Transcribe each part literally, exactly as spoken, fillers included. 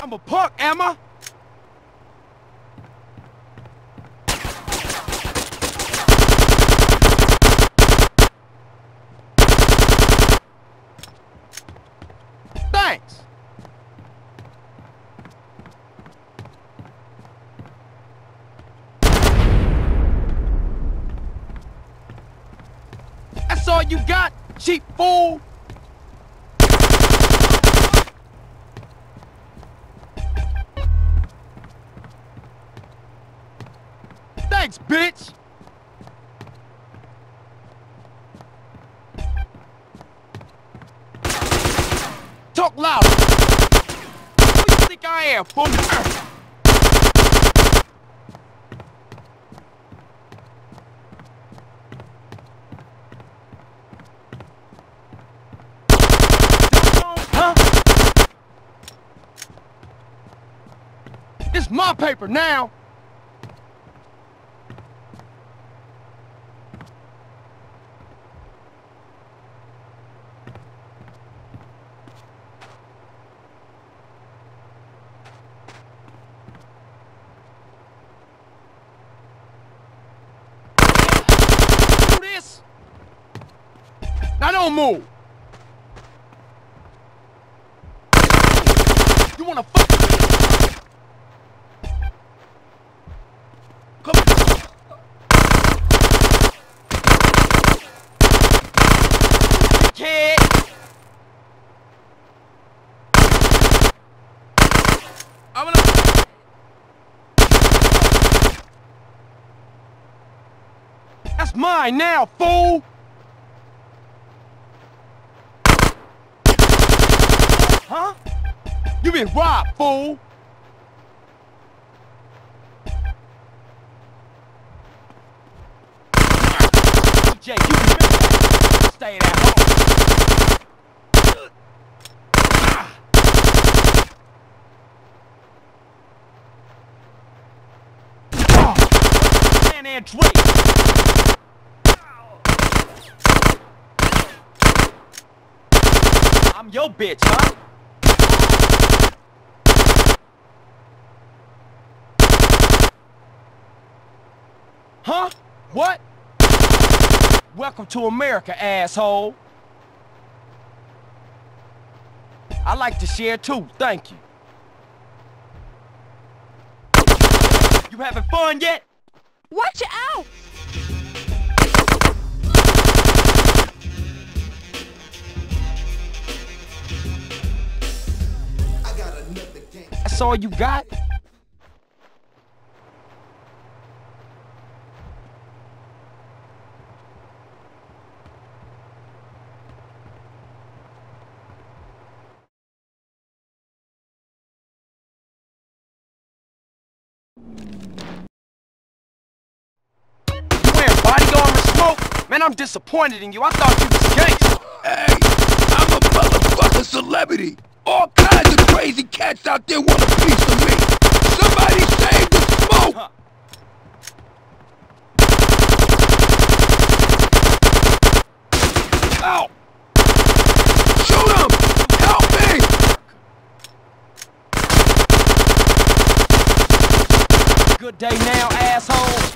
I'm a punk, am I? Thanks. That's all you got, cheap fool? Thanks, bitch! Talk loud! Who you think I am, fool? Huh? It's my paper now! Now don't move! You wanna fuck with me? Come on! Kid! I'm gonna... That's mine now, fool! Huh? You been robbed, fool! D J, you remember that? Stay at home. Oh, San Andreas! I'm your bitch, huh? Huh? What? Welcome to America, asshole. I like to share too, thank you. You having fun yet? Watch out! I got another game. That's all you got? Man, I'm disappointed in you. I thought you was gangster. Hey, I'm a motherfucking celebrity. All kinds of crazy cats out there want a piece of me. Somebody save the smoke! Huh. Ow! Shoot him! Help me! Good day now, asshole.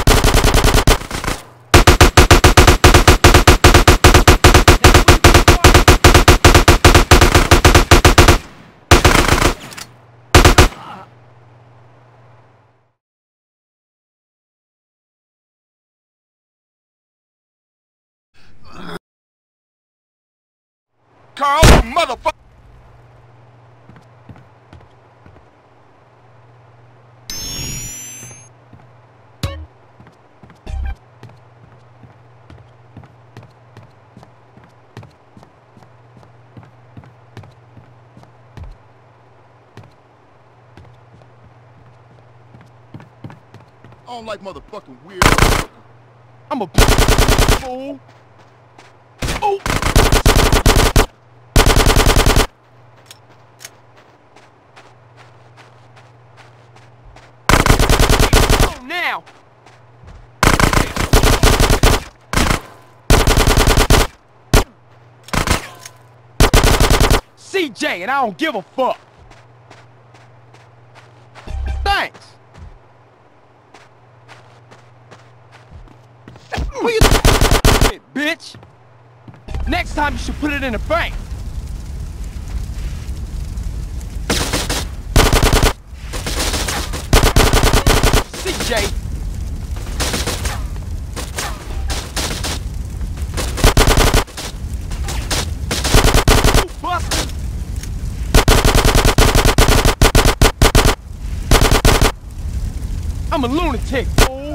Carl, you motherfucker! I don't like motherfucking weird. I'm a fool. Oh! Now! C J, and I don't give a fuck! it in the bank. C J. Buster. I'm a lunatic, fool.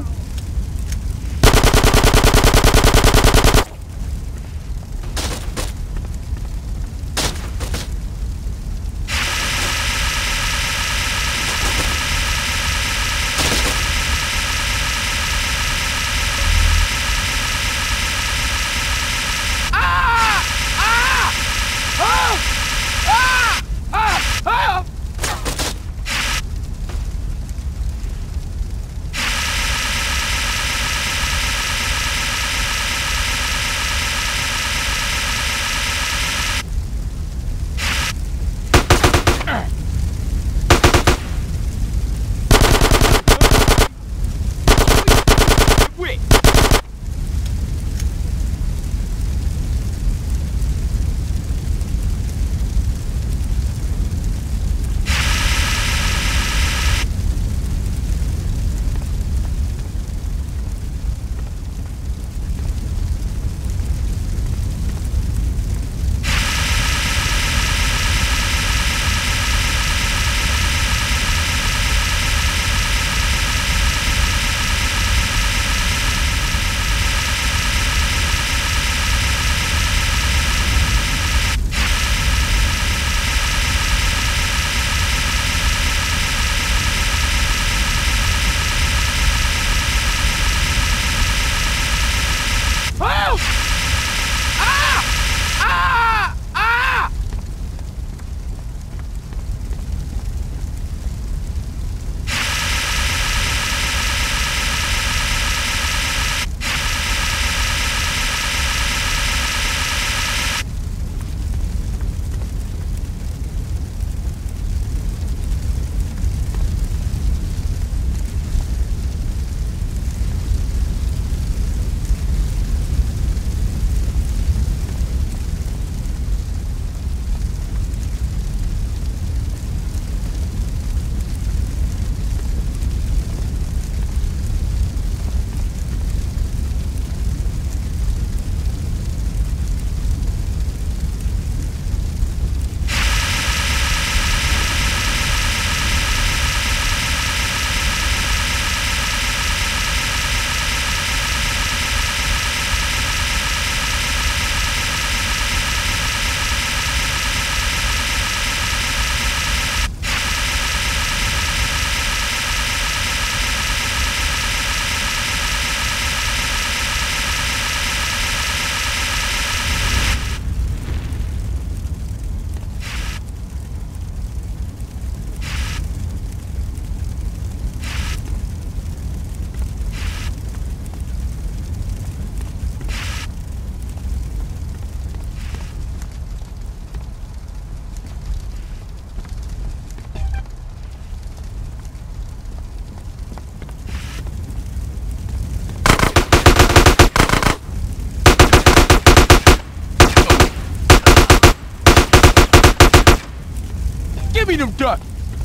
Give me them ducks!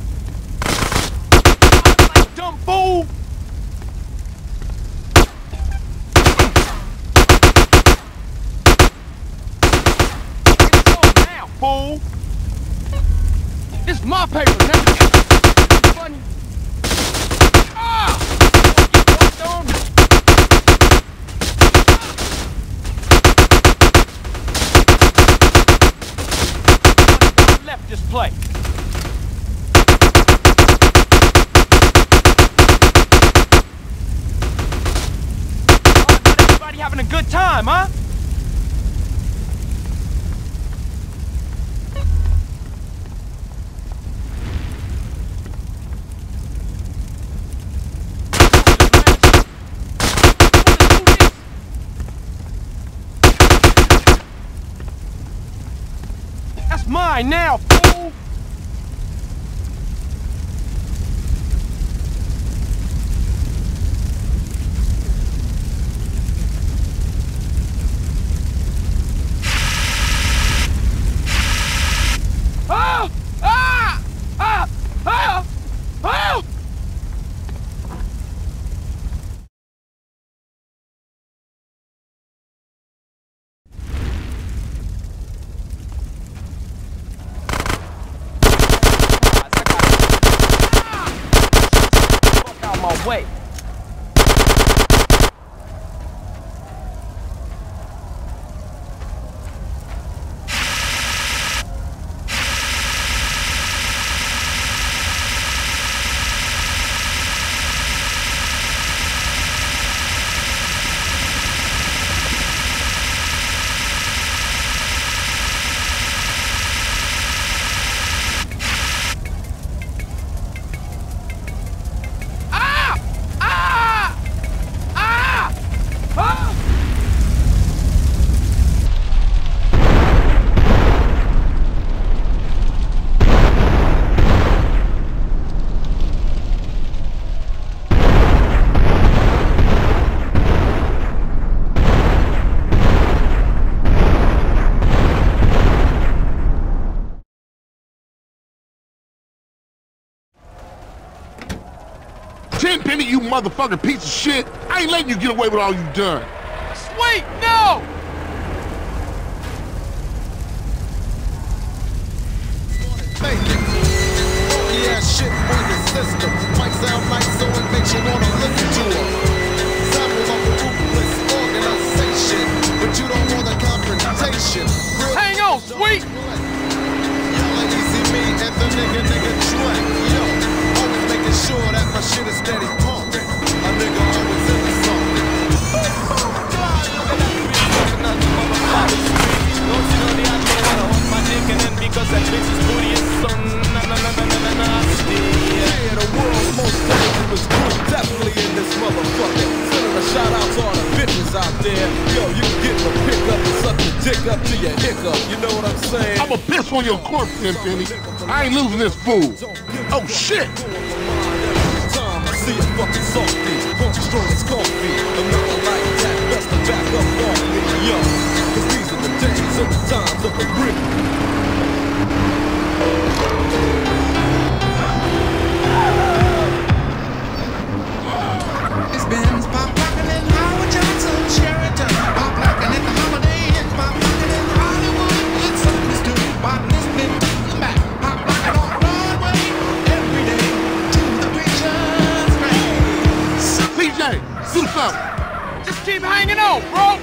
Like dumb fool! It's on now, fool! This is my paper, nigga! Funny. Ah! Get fucked on. Left this place. Having a good time, huh? That's mine now, fool! way. Tenpenny, you motherfucking piece of shit! I ain't letting you get away with all you done! Sweet, no! Yeah, shit on the system. Might sound nice, so it makes you wanna listen to them. Samples of the ruthless organization, but you don't want the confrontation. Real Hang on, Sweet! Y'all easy me and the nigga nigga track. Yo, always making sure that my shit is steady pumping. A nigga always in the song. Don't you know the idea wanna hold my dick and then because that bitch's booty is so na na na na na na nasty. Yeah, the world's most dangerous group definitely in this motherfucker. Sending a shout out to all the bitches out there. Yo, you can get the pick up and suck the dick up to your hiccup. You know what I'm saying? I'ma piss on your corpse, Tenpenny. I ain't losing this fool. Oh shit! See a fucking softy, funk strong as coffee. I'm not like that, best to back up off me, yo. Cause these are the days and the times of the real. It's Ben's pop rockin' in Howard Johnson, Sheraton. Pop rockin' at the Holiday Inn, pop rockin' in Hollywood. It's something to do, pop this bit to the back. Pop rockin' on Broadway every day to the preacher's grave. P J, do something! Just keep hanging on, bro!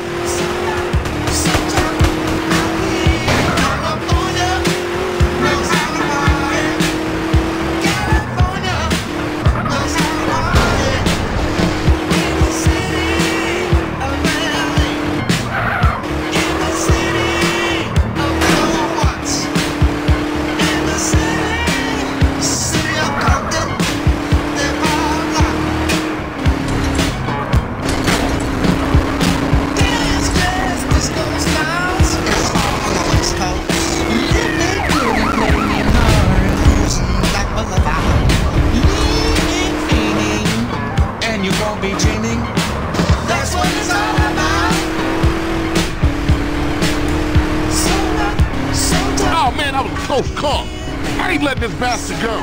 Oh man, that was a close call. I ain't letting this bastard go.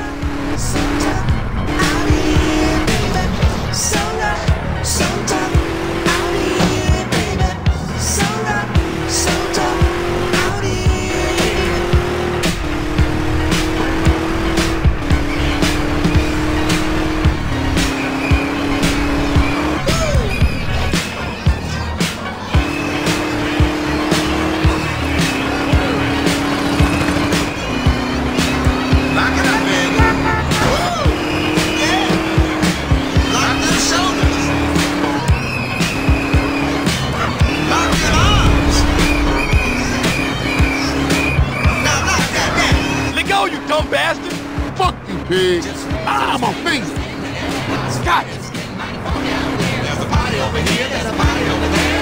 Dumb bastard! Fuck you, pig! Ah, my finger! Scott! There's a party over here, there's a party over there.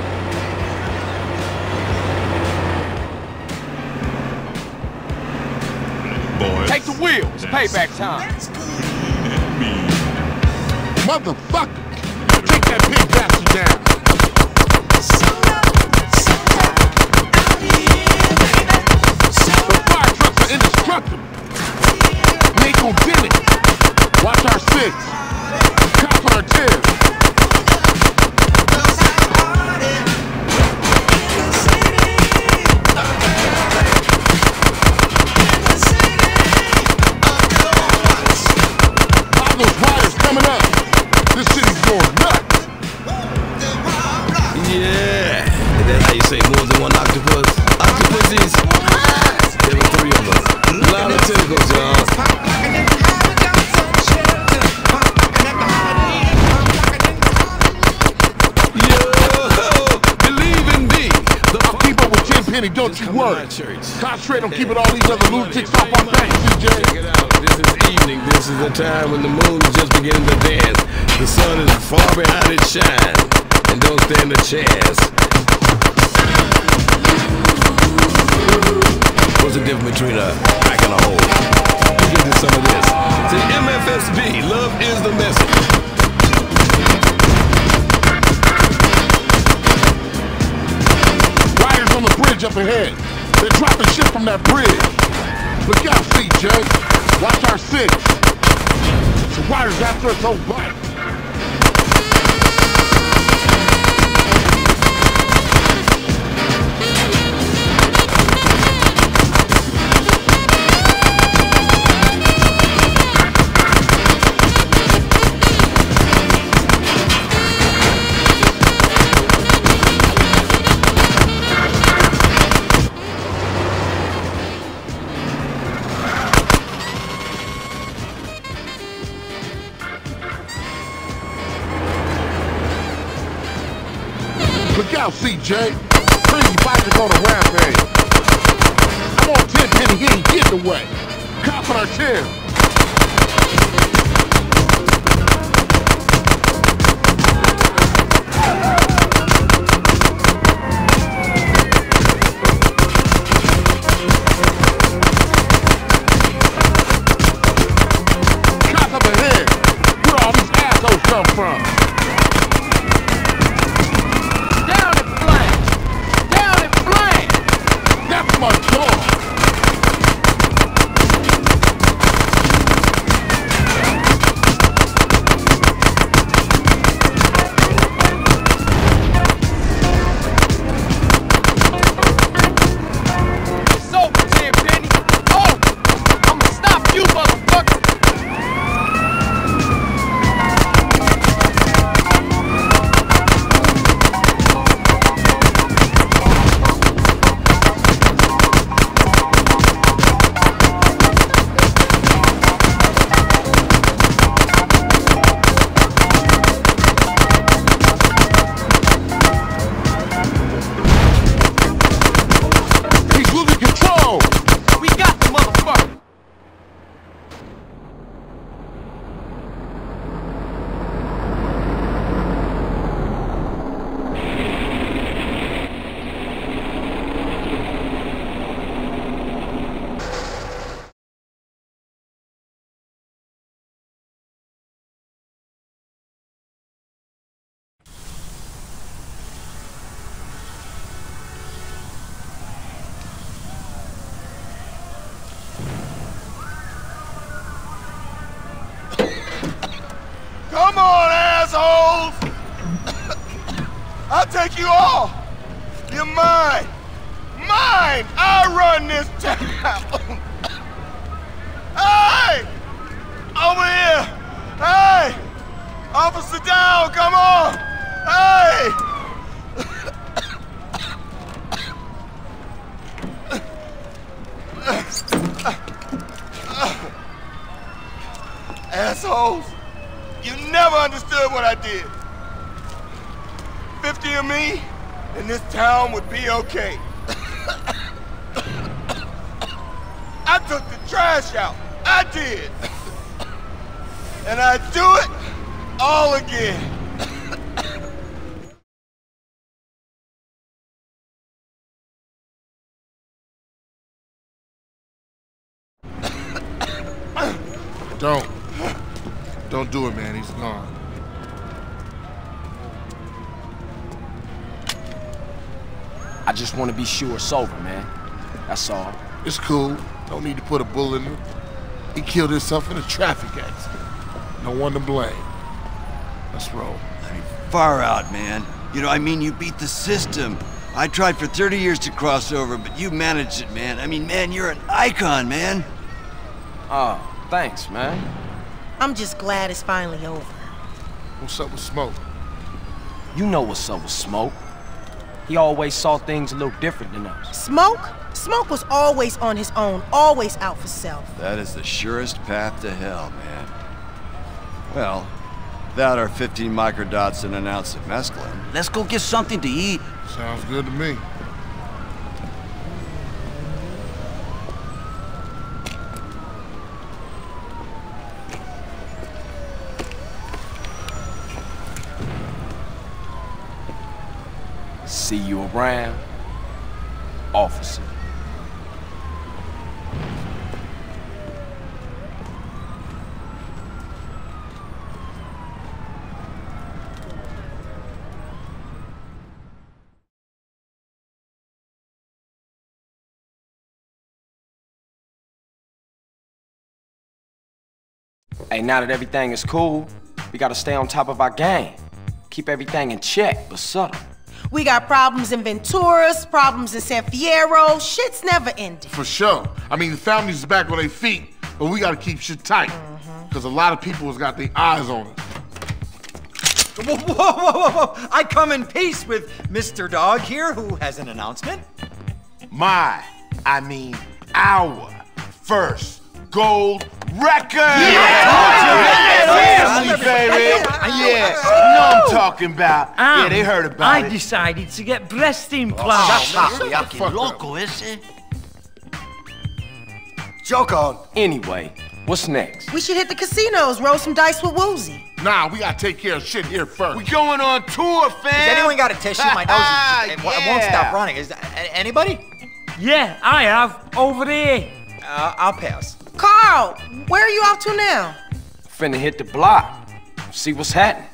Boys. Take the wheel! It's payback time! Motherfucker! Take that pig bastard down! The fire trucks are indestructible! We ain't gon' dim it! Watch our six! Cops on our tail! All those riders coming up! Penny, don't Just you come to worry. my church. Concentrate on keeping all these other lunatics off our back, C J. Check it out. This is evening. This is the time when the moon is just beginning to dance. The sun is far behind its shine. And don't stand a chance. What's the difference between a crack and a hole? Look into some of this. See, M F S B, love is the message. Riders on the bridge up ahead. They're dropping shit from that bridge. Look out, C J. Watch our six. The riders after us on bike. Look out, C J. Crazy bikers on a rampage. I'm on ten Penny, he ain't getting away. Cops on our tail. Cops up ahead. Where all these assholes come from? That's my dog! It's over, Ten Penny. Oh! I'm gonna stop you, motherfucker! He's losing control! We got the motherfucker! Come on, assholes! I'll take you all! You're mine! Mine! I run this town! Hey! Over here! Hey! Officer down, come on! Hey! Assholes! You never understood what I did. Fifty of me, and this town would be okay. I took the trash out. I did. And I'd do it all again. Don't. Don't do it, man. He's gone. I just want to be sure it's over, man. That's all. It's cool. Don't need to put a bullet in him. He killed himself in a traffic accident. No one to blame. Let's roll. I mean, far out, man. You know, I mean, you beat the system. I tried for thirty years to cross over, but you managed it, man. I mean, man, you're an icon, man. Oh, thanks, man. I'm just glad it's finally over. What's up with Smoke? You know what's up with Smoke. He always saw things a little different than us. Smoke? Smoke was always on his own, always out for self. That is the surest path to hell, man. Well, without our fifteen microdots and an ounce of mescaline, let's go get something to eat. Sounds good to me. See you around, officer. Hey, now that everything is cool, we gotta stay on top of our game. Keep everything in check, but subtle. We got problems in Venturas, problems in San Fierro. Shit's never ending. For sure. I mean, the family's back on their feet, but we gotta keep shit tight. Because a lot of people has got their eyes on us. Whoa, whoa, whoa, whoa, whoa. I come in peace with Mister Dog here, who has an announcement. My, I mean, our first gold record! Yeah! Yeah, baby! Yeah, you know what I'm talking about. Um, yeah, they heard about I it. I decided to get breast implants. Patriarchy loco, ese. Joke on. Anyway, what's next? We should hit the casinos, roll some dice with Woozie. Nah, we gotta take care of shit here first. We going on tour, fam! Has anyone got a tissue? My nose is, it, it won't stop running. Is that, anybody? Yeah, I have. Over there. Uh, I'll pass. Carl, where are you off to now? Finna hit the block. See what's happening.